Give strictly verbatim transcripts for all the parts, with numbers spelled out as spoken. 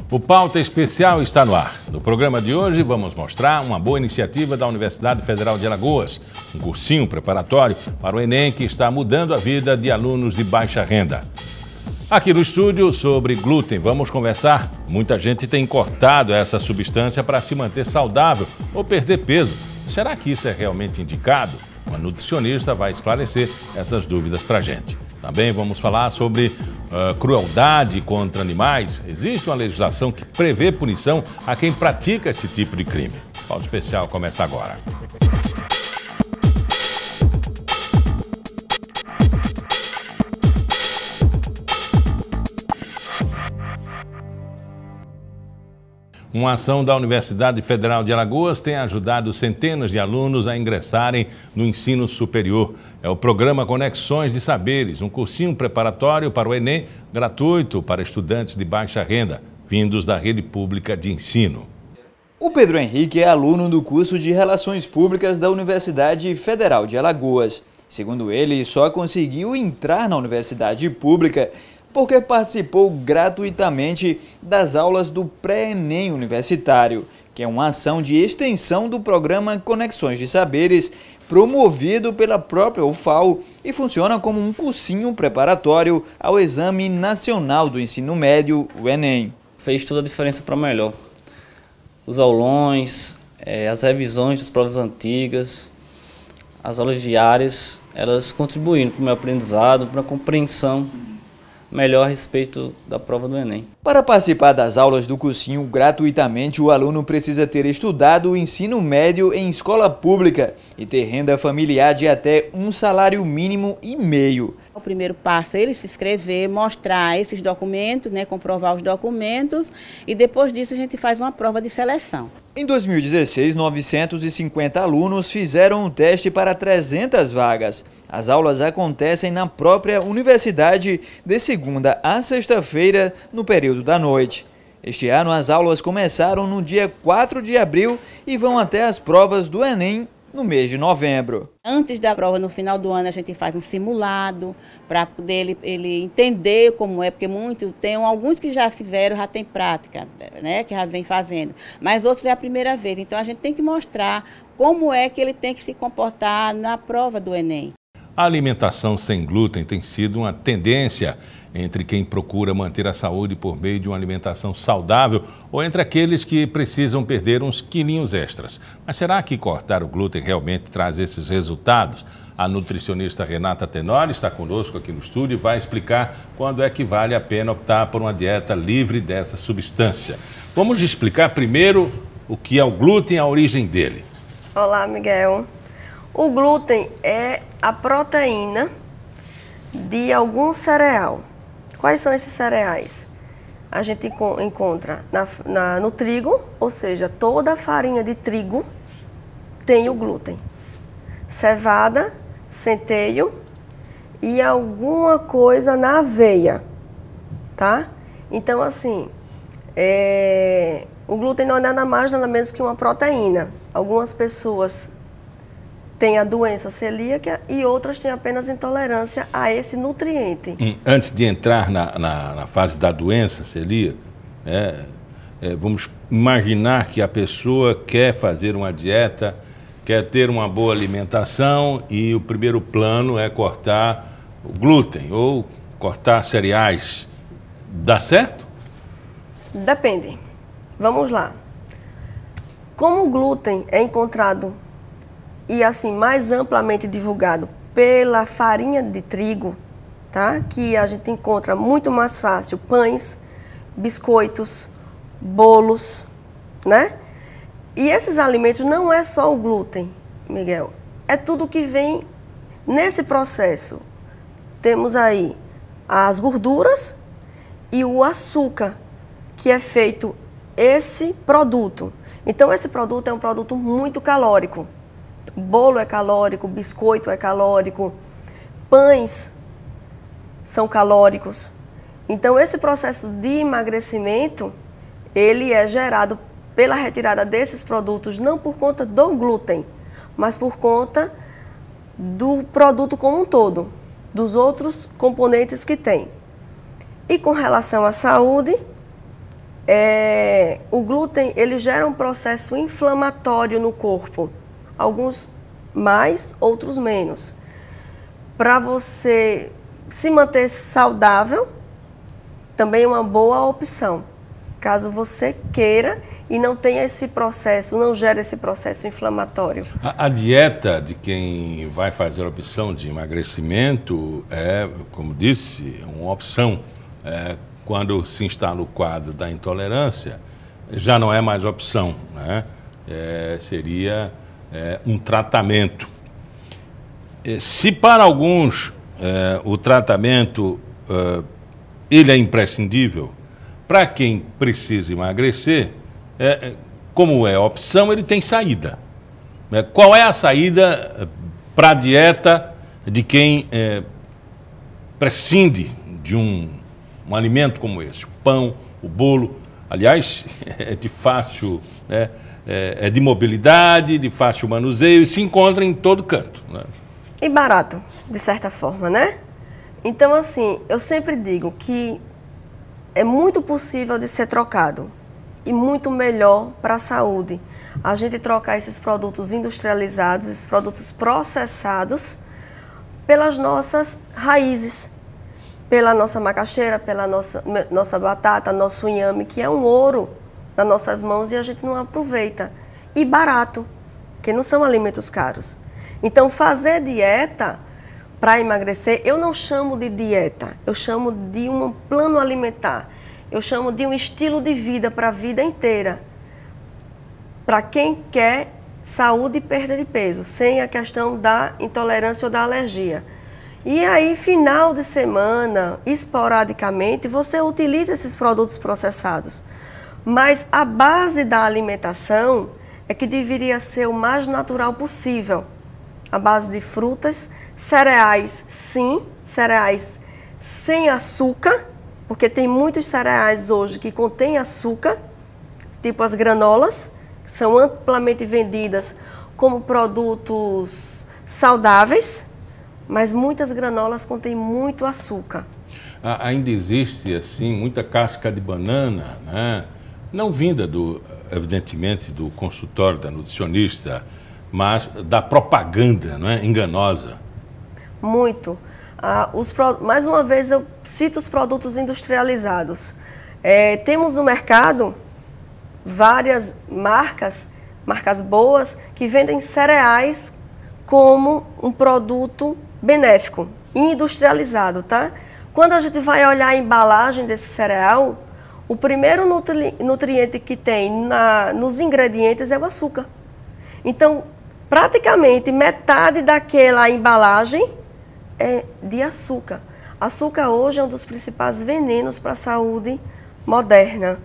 O Pauta Especial está no ar. No programa de hoje vamos mostrar uma boa iniciativa da Universidade Federal de Alagoas, um cursinho preparatório para o Enem que está mudando a vida de alunos de baixa renda. Aqui no estúdio, sobre glúten, vamos conversar. Muita gente tem cortado essa substância para se manter saudável ou perder peso. Será que isso é realmente indicado? Uma nutricionista vai esclarecer essas dúvidas para a gente. Também vamos falar sobre uh, crueldade contra animais. Existe uma legislação que prevê punição a quem pratica esse tipo de crime. O Pauta Especial começa agora. Uma ação da Universidade Federal de Alagoas tem ajudado centenas de alunos a ingressarem no ensino superior. É o programa Conexões de Saberes, um cursinho preparatório para o Enem, gratuito para estudantes de baixa renda, vindos da rede pública de ensino. O Pedro Henrique é aluno do curso de Relações Públicas da Universidade Federal de Alagoas. Segundo ele, só conseguiu entrar na universidade pública porque participou gratuitamente das aulas do pré-Enem universitário, que é uma ação de extensão do programa Conexões de Saberes, promovido pela própria U F A L e funciona como um cursinho preparatório ao Exame Nacional do Ensino Médio, o Enem. Fez toda a diferença para melhor. Os aulões, é, as revisões das provas antigas, as aulas diárias, elas contribuíram para o meu aprendizado, para a compreensão melhor a respeito da prova do Enem. Para participar das aulas do cursinho gratuitamente, o aluno precisa ter estudado o ensino médio em escola pública e ter renda familiar de até um salário mínimo e meio. O primeiro passo é ele se inscrever, mostrar esses documentos, né, comprovar os documentos, e depois disso a gente faz uma prova de seleção. Em dois mil e dezesseis, novecentos e cinquenta alunos fizeram um teste para trezentas vagas. As aulas acontecem na própria universidade de segunda a sexta-feira, no período da noite. Este ano as aulas começaram no dia quatro de abril e vão até as provas do Enem no mês de novembro. Antes da prova, no final do ano, a gente faz um simulado para poder ele, ele entender como é, porque muitos, tem alguns que já fizeram, já tem prática, né, que já vem fazendo, mas outros é a primeira vez. Então a gente tem que mostrar como é que ele tem que se comportar na prova do Enem. A alimentação sem glúten tem sido uma tendência entre quem procura manter a saúde por meio de uma alimentação saudável ou entre aqueles que precisam perder uns quilinhos extras. Mas será que cortar o glúten realmente traz esses resultados? A nutricionista Renata Tenório está conosco aqui no estúdio e vai explicar quando é que vale a pena optar por uma dieta livre dessa substância. Vamos explicar primeiro o que é o glúten e a origem dele. Olá, Miguel. O glúten é a proteína de algum cereal. Quais são esses cereais? A gente encontra na, na, no trigo, ou seja, toda a farinha de trigo tem o glúten. Cevada, centeio e alguma coisa na aveia, tá? Então, assim, é, o glúten não é nada mais, nada menos que uma proteína. Algumas pessoas tem a doença celíaca e outras têm apenas intolerância a esse nutriente. Antes de entrar na, na, na fase da doença celíaca, é, é, vamos imaginar que a pessoa quer fazer uma dieta, quer ter uma boa alimentação e o primeiro plano é cortar o glúten ou cortar cereais. Dá certo? Depende. Vamos lá. Como o glúten é encontrado e assim mais amplamente divulgado pela farinha de trigo, tá? Que a gente encontra muito mais fácil pães, biscoitos, bolos, né? E esses alimentos não é só o glúten, Miguel, é tudo que vem nesse processo. Temos aí as gorduras e o açúcar, que é feito esse produto. Então esse produto é um produto muito calórico. Bolo é calórico, biscoito é calórico, pães são calóricos. Então, esse processo de emagrecimento, ele é gerado pela retirada desses produtos, não por conta do glúten, mas por conta do produto como um todo, dos outros componentes que tem. E com relação à saúde, é, o glúten ele gera um processo inflamatório no corpo. Alguns mais, outros menos. Para você se manter saudável, também é uma boa opção. Caso você queira e não tenha esse processo, não gere esse processo inflamatório. A, a dieta de quem vai fazer a opção de emagrecimento é, como disse, uma opção. É, quando se instala o quadro da intolerância, já não é mais opção, né? É, seria é, um tratamento. É, se para alguns é, o tratamento é, ele é imprescindível, para quem precisa emagrecer, é, como é opção, ele tem saída. É, qual é a saída para a dieta de quem é, prescinde de um, um alimento como esse? O pão, o bolo, aliás, é de fácil, né, é, é de mobilidade, de fácil manuseio e se encontra em todo canto, né? E barato, de certa forma, né? Então, assim, eu sempre digo que é muito possível de ser trocado e muito melhor para a saúde a gente trocar esses produtos industrializados, esses produtos processados, pelas nossas raízes, pela nossa macaxeira, pela nossa, nossa batata, nosso inhame, que é um ouro nas nossas mãos e a gente não aproveita. E barato, porque não são alimentos caros. Então, fazer dieta para emagrecer, eu não chamo de dieta, eu chamo de um plano alimentar, eu chamo de um estilo de vida para a vida inteira, para quem quer saúde e perda de peso, sem a questão da intolerância ou da alergia. E aí, final de semana, esporadicamente, você utiliza esses produtos processados. Mas a base da alimentação é que deveria ser o mais natural possível. A base de frutas, cereais, sim, cereais sem açúcar, porque tem muitos cereais hoje que contêm açúcar, tipo as granolas, que são amplamente vendidas como produtos saudáveis, mas muitas granolas contêm muito açúcar. Ainda existe, assim, muita casca de banana, né? Não vinda, do, evidentemente, do consultório da nutricionista, mas da propaganda, não é? Enganosa. Muito. Ah, os, mais uma vez, eu cito os produtos industrializados. É, temos no mercado várias marcas, marcas boas, que vendem cereais como um produto benéfico, industrializado, tá? Quando a gente vai olhar a embalagem desse cereal, o primeiro nutri, nutriente que tem na, nos ingredientes é o açúcar. Então, praticamente metade daquela embalagem é de açúcar. Açúcar hoje é um dos principais venenos para a saúde moderna.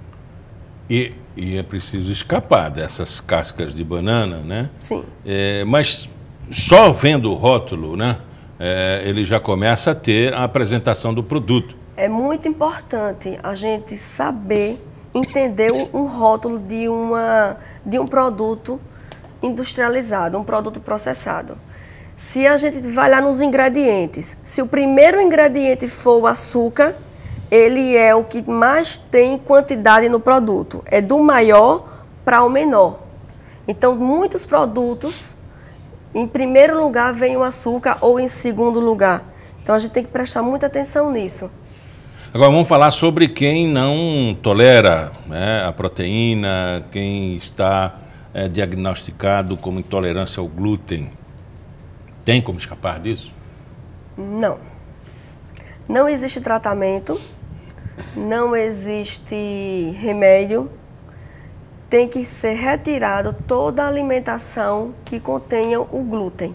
E, e é preciso escapar dessas cascas de banana, né? Sim. É, mas só vendo o rótulo, né? É, ele já começa a ter a apresentação do produto. É muito importante a gente saber, entender um, um rótulo de, uma, de um produto industrializado, um produto processado. Se a gente vai lá nos ingredientes, se o primeiro ingrediente for o açúcar, ele é o que mais tem quantidade no produto. É do maior para o menor. Então, muitos produtos, em primeiro lugar vem o açúcar ou em segundo lugar. Então, a gente tem que prestar muita atenção nisso. Agora vamos falar sobre quem não tolera, né, a proteína, quem está é, diagnosticado como intolerância ao glúten. Tem como escapar disso? Não. Não existe tratamento, não existe remédio. Tem que ser retirado toda a alimentação que contenha o glúten.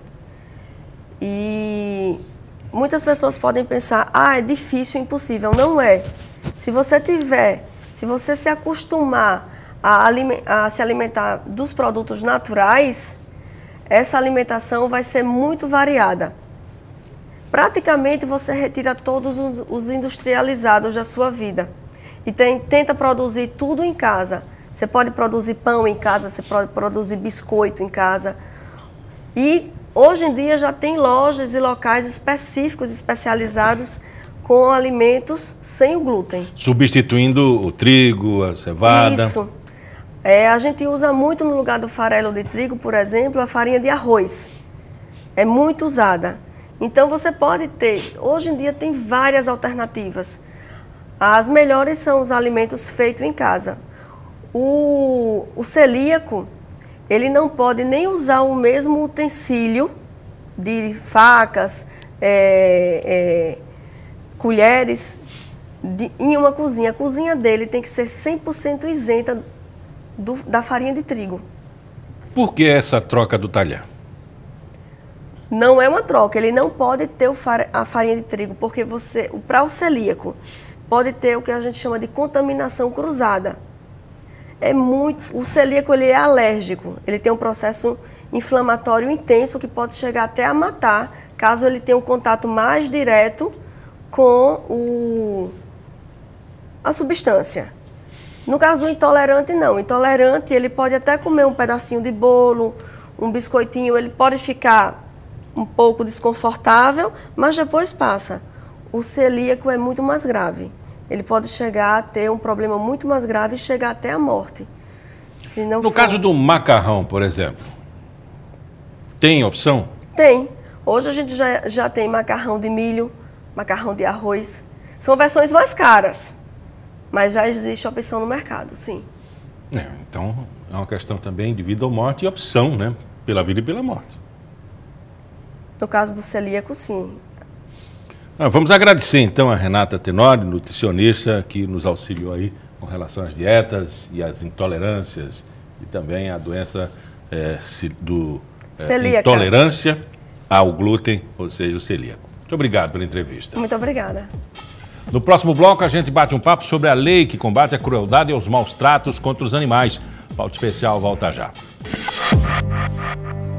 E muitas pessoas podem pensar, ah, é difícil, impossível. Não é. Se você tiver, se você se acostumar a, a se alimentar dos produtos naturais, essa alimentação vai ser muito variada. Praticamente você retira todos os, os industrializados da sua vida e tem, tenta produzir tudo em casa. Você pode produzir pão em casa, você pode produzir biscoito em casa. E hoje em dia já tem lojas e locais específicos, especializados com alimentos sem o glúten. Substituindo o trigo, a cevada. Isso. É, a gente usa muito no lugar do farelo de trigo, por exemplo, a farinha de arroz. É muito usada. Então você pode ter, hoje em dia tem várias alternativas. As melhores são os alimentos feitos em casa. O, o celíaco, ele não pode nem usar o mesmo utensílio de facas, é, é, colheres de, em uma cozinha. A cozinha dele tem que ser cem por cento isenta do, da farinha de trigo. Por que essa troca do talher? Não é uma troca, ele não pode ter o far, a farinha de trigo, porque você, para o celíaco, pode ter o que a gente chama de contaminação cruzada. É muito, o celíaco ele é alérgico, ele tem um processo inflamatório intenso que pode chegar até a matar, caso ele tenha um contato mais direto com o, a substância. No caso do intolerante, não. O intolerante, ele pode até comer um pedacinho de bolo, um biscoitinho, ele pode ficar um pouco desconfortável, mas depois passa. O celíaco é muito mais grave. Ele pode chegar a ter um problema muito mais grave e chegar até a morte. Se não no for... caso do macarrão, por exemplo, tem opção? Tem. Hoje a gente já, já tem macarrão de milho, macarrão de arroz. São versões mais caras, mas já existe opção no mercado, sim. É, então, é uma questão também de vida ou morte e opção, né? Pela vida e pela morte. No caso do celíaco, sim. Ah, vamos agradecer então a Renata Tenório, nutricionista, que nos auxiliou aí com relação às dietas e às intolerâncias e também a doença é, do é, intolerância ao glúten, ou seja, o celíaco. Muito obrigado pela entrevista. Muito obrigada. No próximo bloco a gente bate um papo sobre a lei que combate a crueldade e os maus tratos contra os animais. Pauta especial volta já.